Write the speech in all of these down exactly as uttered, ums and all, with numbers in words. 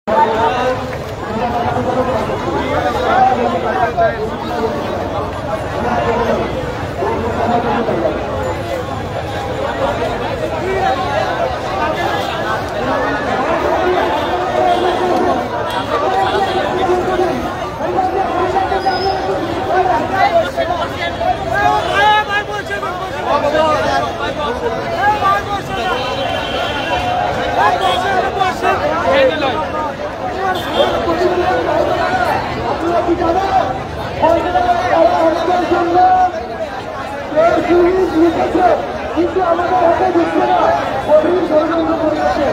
কিন্তু আমাদের হাতে দিচ্ছে না কঠিন ষড়যন্ত্র করেছে।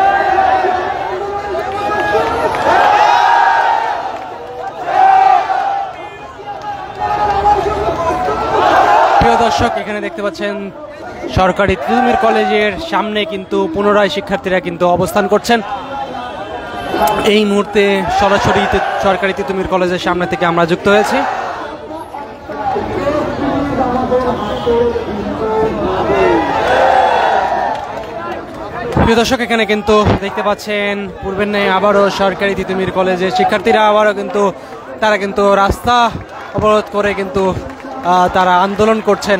প্রিয় দর্শক, এখানে দেখতে পাচ্ছেন সরকারি তিতুমির কলেজের সামনে কিন্তু পুনরায় শিক্ষার্থীরা কিন্তু অবস্থান করছেন। এই মুহূর্তে সরাসরি সরকারি তিতুমির কলেজের সামনে থেকে আমরা যুক্ত হয়েছি। প্রিয় দর্শক, এখানে কিন্তু দেখতে পাচ্ছেন পূর্বের ন্যায় আবারও সরকারি তিতুমির কলেজের শিক্ষার্থীরা আবারও কিন্তু তারা কিন্তু রাস্তা অবরোধ করে কিন্তু তারা আন্দোলন করছেন।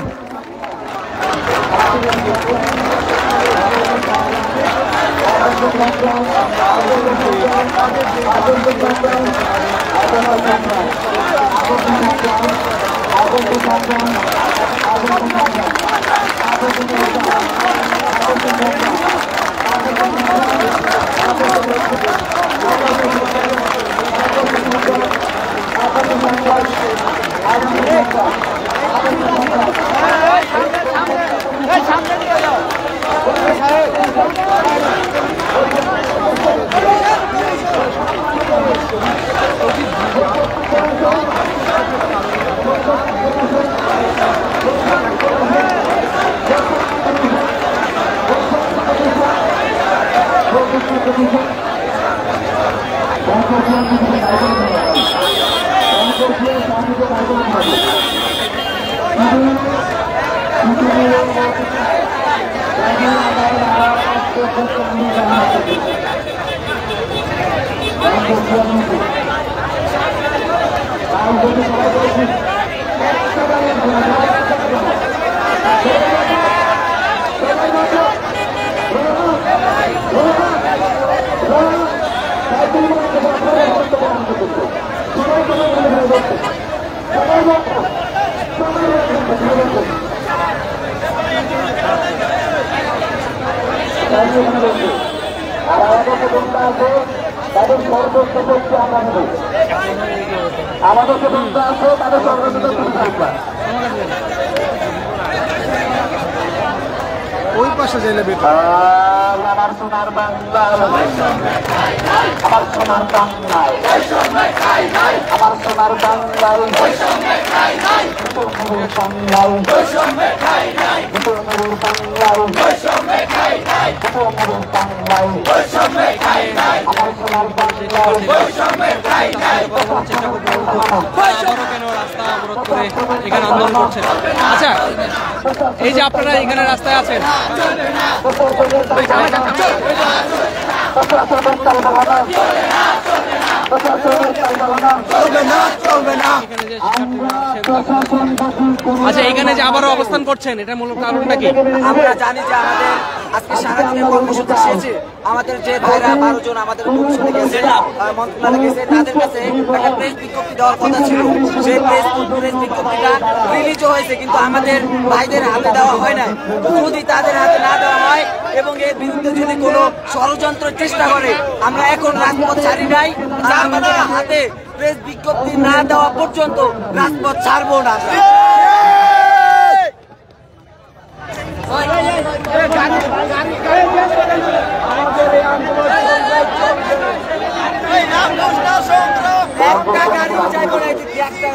তাদের সর্বোচ্চ করছে আমাদের যে বন্ধু আছে তাদের সর্বোচ্চ থাকবে। ওই পাশে যাইলে আমার সোনার বাংলায় আমার সোনার বাংলায় আমার সোনার বাংলায় এখানে আন্দোলন করছেন। আচ্ছা, এই যে আপনারা এখানে রাস্তায় আছেন, আচ্ছা এখানে যে আবারও অবস্থান করছেন, এটা মূল কারণটা কি? আমরা জানি যে আমাদের আজকে সারাদিনের কর্মসূচি শেষে আমাদের যে ভাইরা বারো জন আমাদের কমিশনে গেছে, মন্ত্রণালয়ে গেছে, তাদের কাছে একটা প্রেস বিজ্ঞপ্তি দেওয়ার কথা ছিল। সেই প্রেস প্রেস বিজ্ঞপ্তিটা রিলিজও হয়েছে, কিন্তু আমাদের ভাইদের হাতে দেওয়া হয় না। যদি তাদের হাতে না দেওয়া হয় এবং এর বিরুদ্ধে যদি কোনো ষড়যন্ত্রের চেষ্টা করে, আমরা এখন রাজপথ ছাড়ি নাই। আমাদের হাতে প্রেস বিজ্ঞপ্তি না দেওয়া পর্যন্ত রাজপথ ছাড়বো না। একটা গাড়ি চাই বলে একটা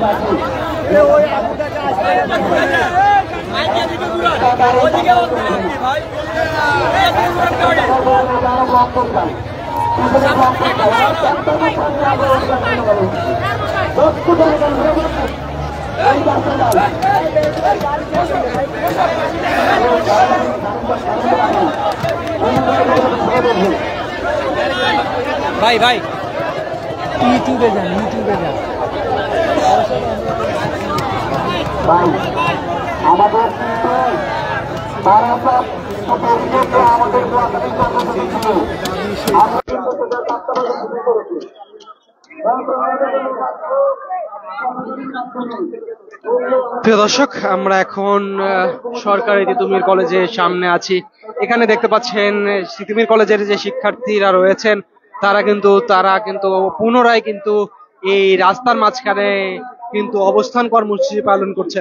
ভাই ভাই ইউটিউবে যান ইউটিউবে যান ভাই আমাদের কিন্তু বারাসাত উপজেলাতে আমাদের প্রাথমিক কর্মসূচি ছিল আমরা কিন্তু সেটা বাস্তবায়ন শুরু করেছি। প্রিয় দর্শক, আমরা এখন আহ, সরকারি তিতুমির কলেজের সামনে আছি। এখানে দেখতে পাচ্ছেন তিতুমির কলেজের যে শিক্ষার্থীরা রয়েছেন তারা কিন্তু তারা কিন্তু পুনরায় কিন্তু এই রাস্তার মাঝখানে কিন্তু অবস্থান কর্মসূচি পালন করছেন।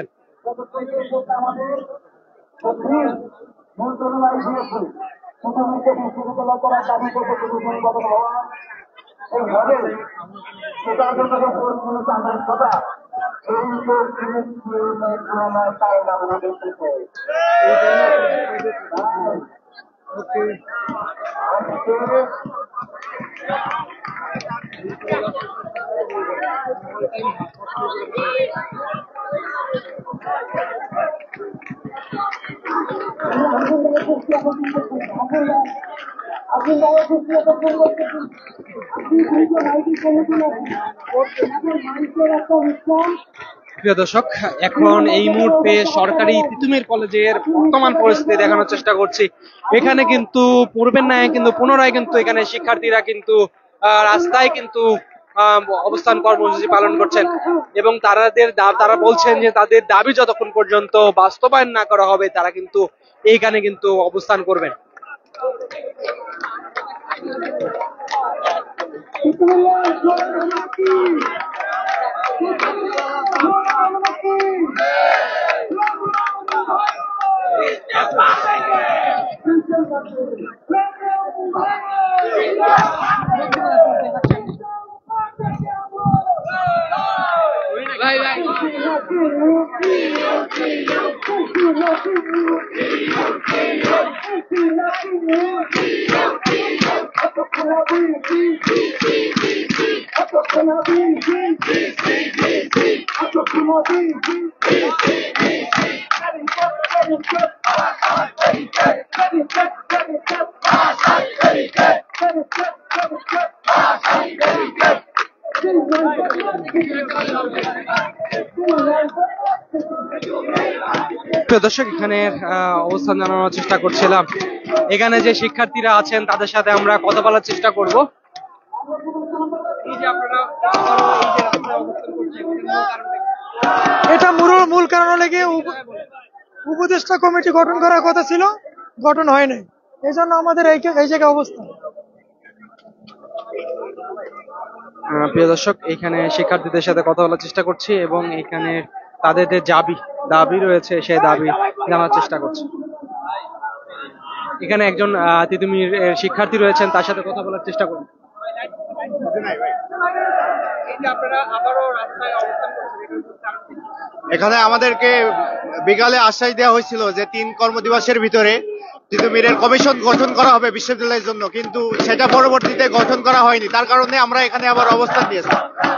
প্রিয় দর্শক, এখন এই মুহূর্তে সরকারি তিতুমির কলেজের বর্তমান পরিস্থিতি দেখানোর চেষ্টা করছি। এখানে কিন্তু পূর্বের ন্যায় কিন্তু পুনরায় কিন্তু এখানে শিক্ষার্থীরা কিন্তু আহ, রাস্তায় কিন্তু আহ, অবস্থান কর্মসূচি পালন করছেন এবং তাদের দা- তারা বলছেন যে তাদের দাবি যতক্ষণ পর্যন্ত বাস্তবায়ন না করা হবে তারা কিন্তু এইখানে কিন্তু অবস্থান করবেন। ভাই ভাই প্রিয় দর্শক, এখানে আহ, অবস্থান জানানোর চেষ্টা করছিলাম। এখানে যে শিক্ষার্থীরা আছেন তাদের সাথে আমরা কথা বলার চেষ্টা করব। এটা মূল মূল কারণ লেগে উপদেষ্টা কমিটি গঠন করার কথা ছিল, গঠন হয় নাই, এই জন্য আমাদের এই এই জায়গায় অবস্থান। আহ, প্রিয় দর্শক, এখানে শিক্ষার্থীদের সাথে কথা বলার চেষ্টা করছি এবং এখানে তাদের যে দাবি দাবি রয়েছে সেই দাবি জানার চেষ্টা করছি। এখানে একজন আহ, তিতুমির এর শিক্ষার্থী রয়েছেন, তার সাথে কথা বলার চেষ্টা করুন। এখানে আমাদেরকে বিকালে আশ্বাস দেওয়া হয়েছিল যে তিন কর্মদিবসের ভিতরে তিতুমিরের কমিশন গঠন করা হবে বিশ্ববিদ্যালয়ের জন্য, কিন্তু সেটা পরবর্তীতে গঠন করা হয়নি। তার কারণে আমরা এখানে আবার অবস্থান নিয়েছি।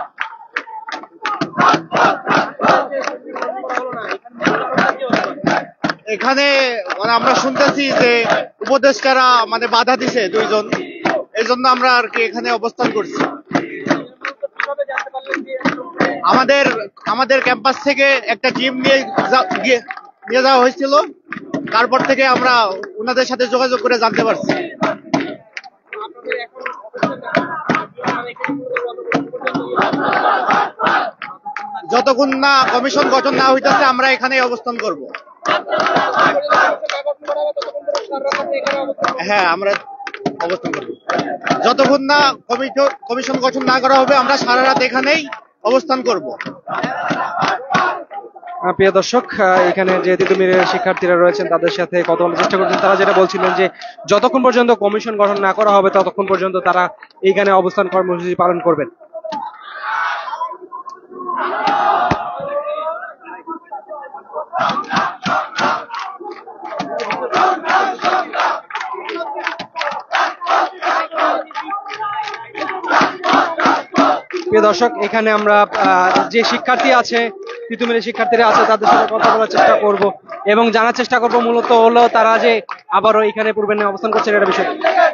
এখানে মানে আমরা শুনতেছি যে উপদেষ্টারা মানে বাধা দিছে দুইজন, এই জন্য আমরা আর কি এখানে অবস্থান করছি। আমাদের আমাদের ক্যাম্পাস থেকে একটা টিম নিয়ে যা- গিয়ে- নিয়ে যাওয়া হয়েছিল, তারপর থেকে আমরা ওনাদের সাথে যোগাযোগ করে জানতে পারছি। যতক্ষণ না কমিশন গঠন না হইতেছে আমরা এখানে অবস্থান করব। হ্যাঁ, আমরা অবস্থান করব যতক্ষণ না কমিশন কমিশন গঠন না করা হবে। আমরা সারা রাত এখানেই অবস্থান করব। আহ, প্রিয় দর্শক, আহ, এখানে যে তিতুমিরের শিক্ষার্থীরা রয়েছেন তাদের সাথে কথা বলার চেষ্টা করছেন। তারা যেটা বলছিলেন যে যতক্ষণ পর্যন্ত কমিশন গঠন না করা হবে ততক্ষণ পর্যন্ত তারা এইখানে অবস্থান কর্মসূচি পালন করবেন। প্রিয় দর্শক, এখানে আমরা আহ, যে শিক্ষার্থী আছে, তিতুমিরের শিক্ষার্থীরা আছে, তাদের সাথে কথা বলার চেষ্টা করব এবং জানার চেষ্টা করব মূলত হলো তারা যে আবারও এখানে পূর্বে অবস্থান করছেন এটা বিষয়।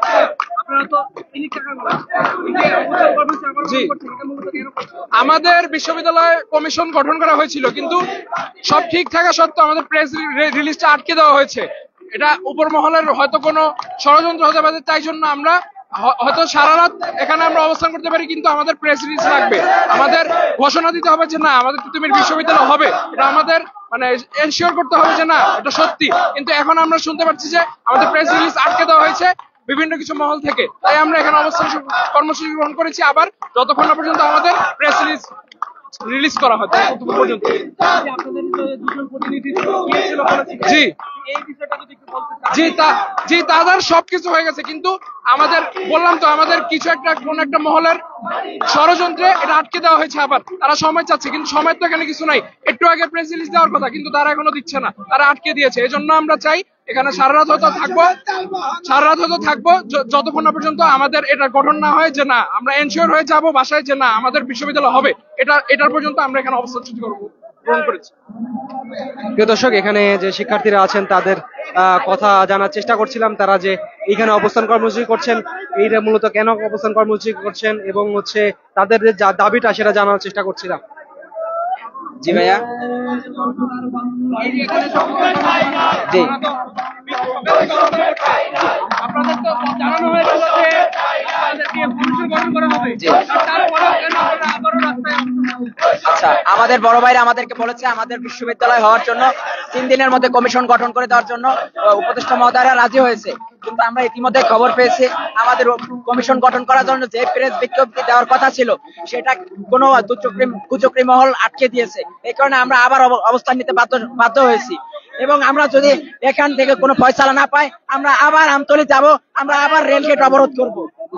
জি, আমাদের বিশ্ববিদ্যালয়ে কমিশন গঠন করা হয়েছিল, কিন্তু সব ঠিক থাকা সত্ত্বেও আমাদের প্রেস রিলিজটা আটকে দেওয়া হয়েছে। এটা উপর মহলের হয়তো কোনো ষড়যন্ত্র হতে পারে, তাই জন্য আমরা হয়তো সারা রাত এখানে আমরা অবস্থান করতে পারি, কিন্তু আমাদের প্রেস রিলিজ লাগবে। আমাদের ঘোষণা দিতে হবে যে না, আমাদের তিতুমির বিশ্ববিদ্যালয় হবে, এটা আমাদের মানে এনশিওর করতে হবে যে না এটা সত্যি। কিন্তু এখন আমরা শুনতে পাচ্ছি যে আমাদের প্রেস রিলিজ আটকে দেওয়া হয়েছে বিভিন্ন কিছু মহল থেকে, তাই আমরা এখানে অবস্থান কর্মসূচি গ্রহণ করেছি আবার যতক্ষণ না পর্যন্ত আমাদের প্রেস রিলিজ রিলিজ করা হয় ততক্ষণ পর্যন্ত। জি জি তা জি তাদের সবকিছু হয়ে গেছে, কিন্তু আমাদের বললাম তো আমাদের কিছু একটা কোন একটা মহলের ষড়যন্ত্রে এটা আটকে দেওয়া হয়েছে। আবার তারা সময় চাচ্ছে, কিন্তু সময় তো এখানে কিছু নাই। একটু আগে প্রেস রিলিজ দেওয়ার কথা, কিন্তু তারা এখনো দিচ্ছে না, তারা আটকে দিয়েছে। এই জন্য আমরা চাই এখানে সারা রাত হয়তো থাকবো সারা রাত হয়তো থাকবো যতক্ষণ না পর্যন্ত আমাদের এটা গঠন না হয় যে না আমরা এনশিওর হয়ে যাব বাসায় যে না আমাদের বিশ্ববিদ্যালয় হবে, এটা এটার পর্যন্ত আমরা এখানে অবস্থান গ্রহণ করেছি। প্রিয় দর্শক, এখানে যে শিক্ষার্থীরা আছেন তাদের আহ, কথা জানার চেষ্টা করছিলাম। তারা যে এখানে অবস্থান কর্মসূচি করছেন, এইটা মূলত কেন অবস্থান কর্মসূচি করছেন এবং হচ্ছে তাদের যে যা দাবিটা সেটা জানার চেষ্টা করছিলাম। জি ভাইয়া। জি আপনাদের তো জানানো হয়েছিল যে আপনাদেরকে কমিশন গঠন করা হবে, তারপরে কেন আপনারা আবারও রাস্তায়? আচ্ছা, আমাদের বড় ভাইরা আমাদেরকে বলেছে আমাদের বিশ্ববিদ্যালয় হওয়ার জন্য তিন দিনের মধ্যে কমিশন গঠন করে দেওয়ার জন্য উপদেষ্টা মহোদয়রা রাজি হয়েছে, কিন্তু আমরা ইতিমধ্যে খবর পেয়েছি আমাদের কমিশন গঠন করার জন্য যে প্রেস বিজ্ঞপ্তি দেওয়ার কথা ছিল সেটা কোনো দুচক্রী কুচক্রী মহল আটকে দিয়েছে। এই কারণে আমরা আবার অবস্থান নিতে বাধ্য বাধ্য হয়েছি এবং আমরা যদি এখান থেকে কোনো ফয়সালা না পাই আমরা আবার আমতলী যাব, আমরা আবার রেলগেট অবরোধ করব।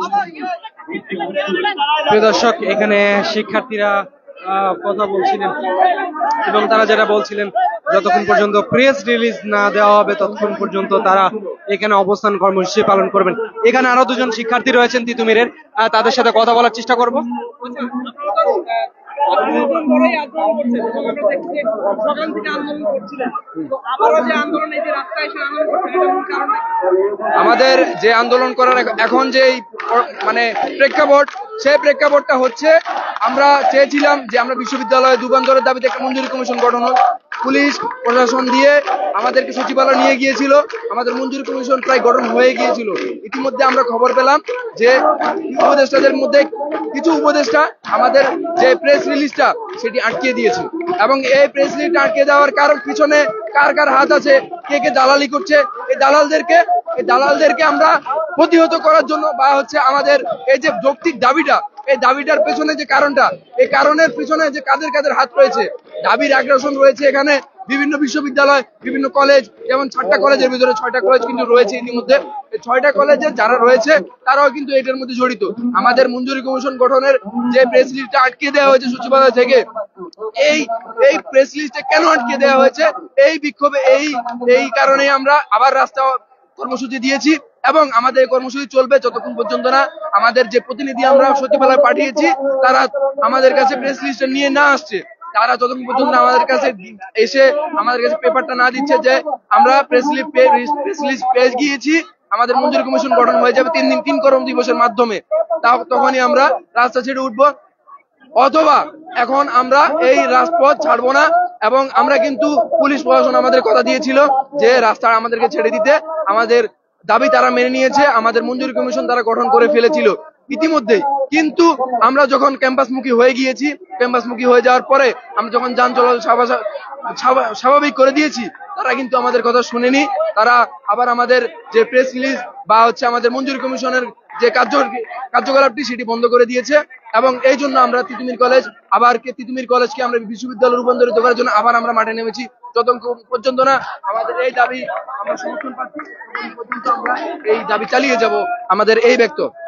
প্রিয় দর্শক, এখানে শিক্ষার্থীরা আহ, কথা বলছিলেন এবং তারা যেটা বলছিলেন যতক্ষণ পর্যন্ত প্রেস রিলিজ না দেওয়া হবে ততক্ষণ পর্যন্ত তারা এখানে অবস্থান কর্মসূচি পালন করবেন। এখানে আরো দুজন শিক্ষার্থী রয়েছেন তিতুমিরের, আহ, তাদের সাথে কথা বলার চেষ্টা করব। আমাদের যে আন্দোলন করার এখন যে মানে প্রেক্ষাপট, সেই প্রেক্ষাপটটা হচ্ছে আমরা চেয়েছিলাম যে আমরা বিশ্ববিদ্যালয়ে দুবান্তরের দাবিতে একটা মঞ্জুরি কমিশন গঠন হোক। পুলিশ প্রশাসন দিয়ে আমাদেরকে সচিবালয় নিয়ে গিয়েছিল, আমাদের মঞ্জুরি কমিশন প্রায় গঠন হয়ে গিয়েছিল। ইতিমধ্যে আমরা খবর পেলাম যে উপদেষ্টাদের মধ্যে কিছু উপদেষ্টা আমাদের যে প্রেস রিলিজটা সেটি আটকে দিয়েছে এবং এই প্রেস রিলিজটা আটকে দেওয়ার কারণ পিছনে কার কার হাত আছে, কে কে দালালি করছে, এই দালালদেরকে এই দালালদেরকে আমরা প্রতিহত করার জন্য বা হচ্ছে আমাদের এই যে যৌক্তিক দাবিটা, এই দাবিটার পেছনে যে কারণটা, এই কারণের পিছনে যে কাদের কাদের হাত রয়েছে, দাবির আগ্রাসন রয়েছে এখানে বিভিন্ন বিশ্ববিদ্যালয়, বিভিন্ন কলেজ, যেমন চারটা কলেজের ভিতরে ছয়টা কলেজ কিন্তু রয়েছে ইতিমধ্যে। এই ছয়টা কলেজে যারা রয়েছে তারাও কিন্তু এটার মধ্যে জড়িত। আমাদের মঞ্জুরি কমিশন গঠনের যে প্রেস লিস্টটা আটকে দেওয়া হয়েছে সচিবালয় থেকে, এই এই প্রেস লিস্টে কেন আটকে দেওয়া হয়েছে, এই বিক্ষোভে এই এই কারণে আমরা আবার রাস্তা কর্মসূচি দিয়েছি এবং আমাদের কর্মসূচি চলবে যতক্ষণ পর্যন্ত না আমাদের যে প্রতিনিধি আমরা সচিবালয় পাঠিয়েছি তারা আমাদের কাছে প্রেস লিস্ট নিয়ে না আসছে, তারা যতক্ষণ পর্যন্ত আমাদের কাছে এসে আমাদের কাছে পেপারটা না দিচ্ছে যে আমরা প্রেস লিস্ট প্রেস লিস্ট পেয়ে গিয়েছি, আমাদের মঞ্জুরি কমিশন গঠন হয়ে যাবে তিন দিন তিন কর্ম দিবসের মাধ্যমে, তখনই আমরা রাস্তা ছেড়ে উঠবো। অথবা এখন আমরা এই রাজপথ ছাড়বো না এবং আমরা কিন্তু পুলিশ প্রশাসন আমাদের কথা দিয়েছিল যে রাস্তা আমাদেরকে ছেড়ে দিতে, আমাদের দাবি তারা মেনে নিয়েছে, আমাদের মঞ্জুরি কমিশন তারা গঠন করে ফেলেছিল ইতিমধ্যেই। কিন্তু আমরা যখন ক্যাম্পাসমুখী হয়ে গিয়েছি, ক্যাম্পাসমুখী হয়ে যাওয়ার পরে আমরা যখন যান চলাচল স্বাভাবিক করে দিয়েছি, তারা কিন্তু আমাদের কথা শুনেনি। তারা আবার আমাদের যে প্রেস রিলিজ বা হচ্ছে আমাদের মঞ্জুরি কমিশনের যে কার্য কার্যকলাপটি সেটি বন্ধ করে দিয়েছে এবং এই জন্য আমরা তিতুমির কলেজ আবার তিতুমির কলেজকে আমরা বিশ্ববিদ্যালয়ে রূপান্তরিত করার জন্য আবার আমরা মাঠে নেমেছি। যতক্ষণ পর্যন্ত না আমাদের এই দাবি আমরা সমর্থন পাচ্ছি পর্যন্ত আমরা এই দাবি চালিয়ে যাব আমাদের এই ব্যক্ত।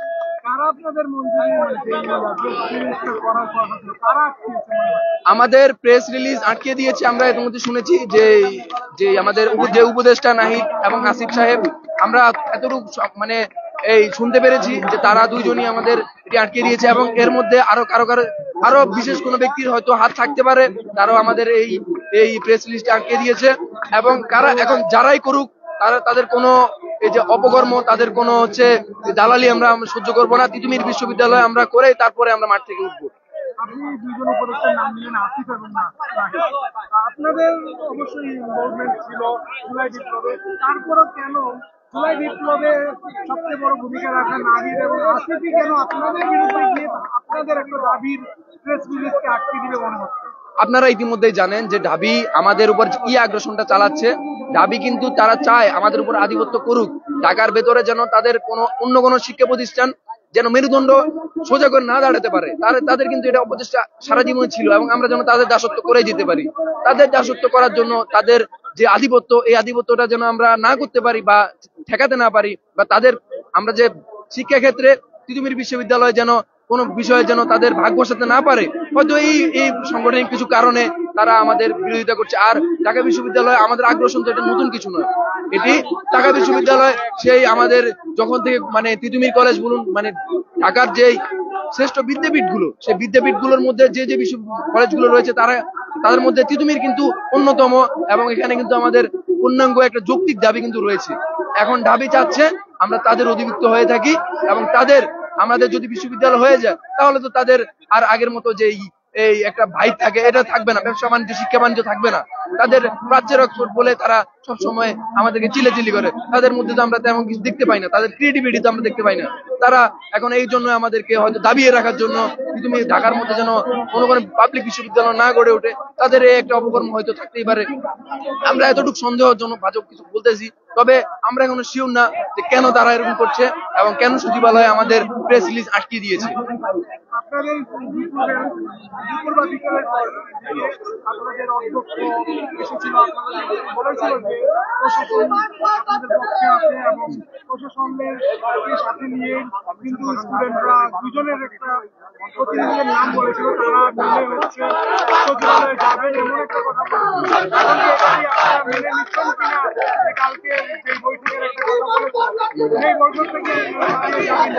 আমাদের প্রেস রিলিজ আটকে দিয়েছে। আমরা এর মধ্যে শুনেছি যে যে আমাদের উপ- যে উপদেষ্টা নাহিদ এবং আসিফ সাহেব, আমরা এতটুকু স- মানে এই শুনতে পেরেছি যে তারা দুইজনই আমাদের এটি আটকে দিয়েছে এবং এর মধ্যে আরো কারো কারো আরো বিশেষ কোনো ব্যক্তির হয়তো হাত থাকতে পারে, তারাও আমাদের এই এই প্রেস রিলিজটা আটকে দিয়েছে। এবং কারা এখন যারাই করুক, তারা তাদের কোনো এই যে অপকর্ম, তাদের কোনো হচ্ছে দালালি আমরা আমরা সহ্য করবো না। তিতুমির বিশ্ববিদ্যালয়ে আমরা করে তারপরে আমরা মাঠ থেকে উঠবো। আপনি দুজন উপদেষ্টার নাম নিলেন, আসিফ এবং না নাহিদ। আপনাদের অবশ্যই ইনভলভমেন্ট ছিল জুলাই বিপ্লবে, তারপরও কেন জুলাই বিপ্লবে সবচেয়ে বড় ভূমিকা রাখা নাহিদ এবং আসিফই কেন আপনাদের বিরুদ্ধে গিয়ে আপনাদের একটা দাবির প্রেস রিলিজকে আটকে দিবে মনে হচ্ছে? আপনারা ইতিমধ্যেই জানেন যে ঢাবি আমাদের উপর কি আগ্রাসনটা চালাচ্ছে। ঢাবি কিন্তু তারা চায় আমাদের উপর আধিপত্য করুক, ঢাকার ভেতরে যেন তাদের কোনো অন্য কোনো শিক্ষা প্রতিষ্ঠান যেন মেরুদণ্ড সোজা করে না দাঁড়াতে পারে। তার- তাদের কিন্তু এটা অপচেষ্টা সারা জীবন ছিল এবং আমরা যেন তাদের দাসত্ব করে যেতে পারি। তাদের দাসত্ব করার জন্য তাদের যে আধিপত্য, এই আধিপত্যটা যেন আমরা না করতে পারি বা ঠেকাতে না পারি, বা তাদের আমরা যে শিক্ষা ক্ষেত্রে তিতুমির বিশ্ববিদ্যালয় যেন কোনো বিষয়ে যেন তাদের ভাগ বসাতে না পারে, হয়তো এই এই সাংগঠনিক কিছু কারণে তারা আমাদের বিরোধিতা করছে। আর ঢাকা বিশ্ববিদ্যালয় আমাদের আগ্রাসন তো এটা নতুন কিছু নয়। এটি ঢাকা বিশ্ববিদ্যালয় সেই আমাদের যখন থেকে মানে তিতুমির কলেজ বলুন, মানে ঢাকার যেই শ্রেষ্ঠ বিদ্যাপীঠ গুলো, সেই বিদ্যাপীঠ গুলোর মধ্যে যে যে বিশ্ব কলেজগুলো রয়েছে, তারা তাদের মধ্যে তিতুমির কিন্তু অন্যতম। এবং এখানে কিন্তু আমাদের পূর্ণাঙ্গ একটা যৌক্তিক দাবি কিন্তু রয়েছে। এখন দাবি চাচ্ছে আমরা তাদের অধিভুক্ত হয়ে থাকি এবং তাদের আমাদের যদি বিশ্ববিদ্যালয় হয়ে যায়, তাহলে তো তাদের আর আগের মতো যে এই- এই একটা ভাই থাকে, এটা থাকবে না। ব্যবসা বাণিজ্য, শিক্ষা বাণিজ্য থাকবে না। তাদের প্রাচ্যের অক্ষর বলে তারা সবসময় আমাদেরকে চিলেচিলি করে। তাদের মধ্যে তো আমরা তেমন কিছু দেখতে পাই না, তাদের ক্রিয়েটিভিটি তো আমরা দেখতে পাই না। তারা এখন এই জন্য আমাদেরকে হয়তো দাবিয়ে রাখার জন্য, তুমি ঢাকার মধ্যে যেন কোনো কোনো পাবলিক বিশ্ববিদ্যালয় না গড়ে ওঠে, তাদের এই একটা অপকর্ম হয়তো থাকতেই পারে। আমরা এতটুকু সন্দেহজনক বাচক কিছু বলতেছি, তবে আমরা এখনো শিওর না যে কেন তারা এরকম করছে এবং কেন সচিবালয় আমাদের প্রেস রিলিজ আটকে দিয়েছে। আপনাদের বিপ্লবের দুপুর বা বিকেলের পর থেকে আপনাদের অধ্যক্ষ এসেছিল, আপনাদের বলেছিল যে প্রশাসন আপনাদের পক্ষে আছে এবং প্রশাসনের সাথে নিয়ে কিন্তু স্টুডেন্টরা দুজনের একটা প্রতিনিধিদের নাম বলেছিল, তারা মিলে হচ্ছে সচিবালয়ে যাবেন এমন একটা কথা বলেছিল। এখন কি এটা কি আপনারা মেনে নিচ্ছেন কিনা যে কালকে যে বৈঠকের একটা কথা বলেছিল, সেই বৈঠক থেকে আপনারা যাবেন?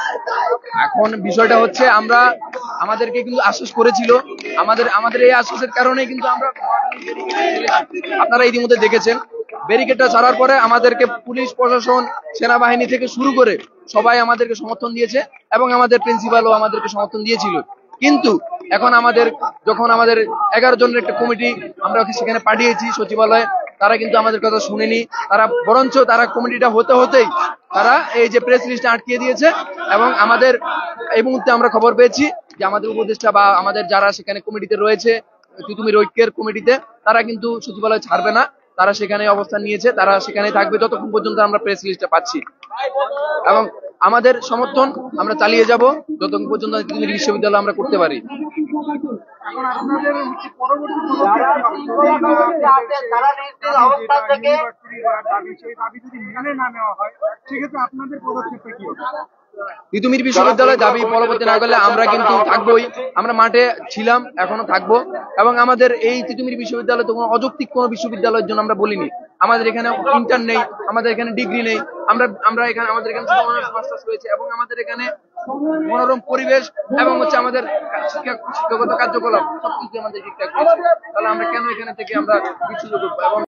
এখন বিষয়টা হচ্ছে, আমরা আমাদেরকে কিন্তু আশ্বাস করেছিল, আমাদের আমাদের এই আশ্বাসের কারণে কিন্তু আমরা আপনারা ইতিমধ্যে দেখেছেন ব্যারিকেডটা ছাড়ার পরে আমাদেরকে পুলিশ প্রশাসন, সেনাবাহিনী থেকে শুরু করে সবাই আমাদেরকে সমর্থন দিয়েছে এবং আমাদের প্রিন্সিপালও আমাদেরকে সমর্থন দিয়েছিল। কিন্তু এখন আমাদের যখন আমাদের এগারো জনের একটা কমিটি আমরা সেখানে পাঠিয়েছি সচিবালয়ে, তারা কিন্তু আমাদের কথা শুনেনি। তারা বরঞ্চ তারা কমিটিটা হতে হতেই তারা এই যে প্রেস লিস্টটা আটকিয়ে দিয়েছে। এবং আমাদের এই মুহূর্তে আমরা খবর পেয়েছি যে আমাদের উপদেষ্টা বা আমাদের যারা সেখানে কমিটিতে রয়েছে, তিতুমির ঐক্যের কমিটিতে, তারা কিন্তু সচিবালয় ছাড়বে না। তারা সেখানে অবস্থান নিয়েছে, তারা সেখানে থাকবে যতক্ষণ পর্যন্ত আমরা প্রেস লিস্টটা পাচ্ছি। এবং আমাদের সমর্থন আমরা চালিয়ে যাব যতক্ষণ পর্যন্ত তিতুমির বিশ্ববিদ্যালয় আমরা করতে পারি। এখন আপনাদের হচ্ছে পরবর্তী দাবি, সেই দাবি যদি মেনে না নেওয়া হয়, সেক্ষেত্রে আপনাদের পদক্ষেপটা কি হবে? তিতুমির বিশ্ববিদ্যালয় দাবি পরবর্তী না করলে আমরা কিন্তু থাকবোই। আমরা মাঠে ছিলাম, এখনো থাকবো। এবং আমাদের এই তিতুমির বিশ্ববিদ্যালয় তো কোনো অযৌক্তিক কোনো বিশ্ববিদ্যালয়ের জন্য আমরা বলিনি। আমাদের এখানে ইন্টার্ন নেই, আমাদের এখানে ডিগ্রি নেই, আমরা আমরা এখানে আমাদের এখানে শুধু অনার্স মাস্টার্স রয়েছে এবং আমাদের এখানে মনোরম পরিবেশ এবং হচ্ছে আমাদের শিক্ষা শিক্ষাগত কার্যকলাপ সবকিছু আমাদের ঠিকঠাক রয়েছে। তাহলে আমরা কেন এখানে থেকে আমরা বিচ্যুত করবো? এবং